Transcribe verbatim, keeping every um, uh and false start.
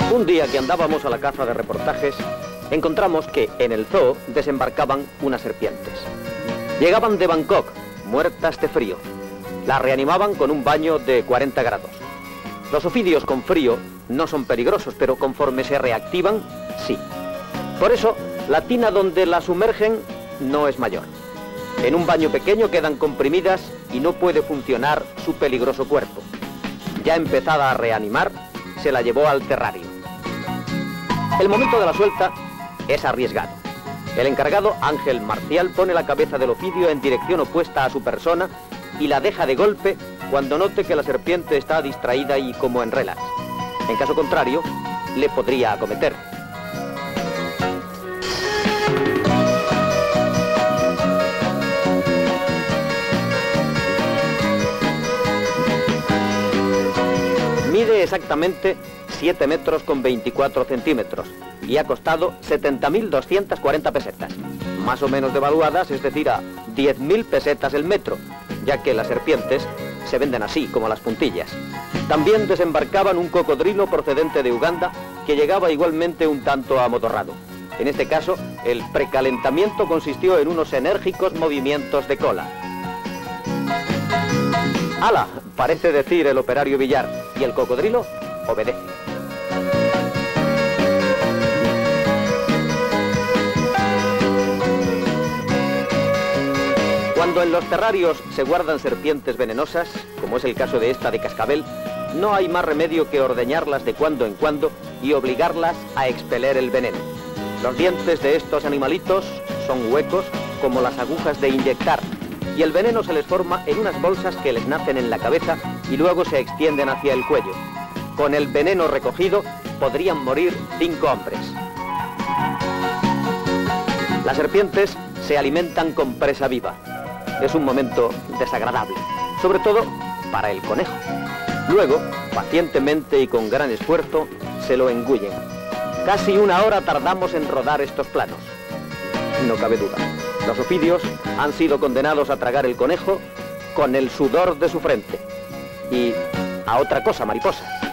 Un día que andábamos a la caza de reportajes, encontramos que en el zoo desembarcaban unas serpientes. Llegaban de Bangkok, muertas de frío. Las reanimaban con un baño de cuarenta grados. Los ofidios con frío no son peligrosos, pero conforme se reactivan, sí. Por eso, la tina donde las sumergen no es mayor. En un baño pequeño quedan comprimidas y no puede funcionar su peligroso cuerpo. Ya empezada a reanimar, se la llevó al terrario. El momento de la suelta es arriesgado. El encargado, Ángel Marcial, pone la cabeza del ofidio en dirección opuesta a su persona y la deja de golpe cuando note que la serpiente está distraída y como en relax. En caso contrario, le podría acometer. Mide exactamente siete metros con veinticuatro centímetros y ha costado setenta mil doscientas cuarenta pesetas, más o menos devaluadas, es decir, a diez mil pesetas el metro, ya que las serpientes se venden así, como las puntillas. También desembarcaban un cocodrilo procedente de Uganda que llegaba igualmente un tanto amodorrado. En este caso, el precalentamiento consistió en unos enérgicos movimientos de cola. ¡Hala!, parece decir el operario Villar, y el cocodrilo obedece. Cuando en los terrarios se guardan serpientes venenosas, como es el caso de esta de cascabel, no hay más remedio que ordeñarlas de cuando en cuando y obligarlas a expeler el veneno. Los dientes de estos animalitos son huecos como las agujas de inyectar, y el veneno se les forma en unas bolsas que les nacen en la cabeza y luego se extienden hacia el cuello. Con el veneno recogido podrían morir cinco hombres. Las serpientes se alimentan con presa viva. Es un momento desagradable, sobre todo para el conejo. Luego, pacientemente y con gran esfuerzo, se lo engullen. Casi una hora tardamos en rodar estos planos. No cabe duda, los ofidios han sido condenados a tragar el conejo con el sudor de su frente. Y a otra cosa, mariposa.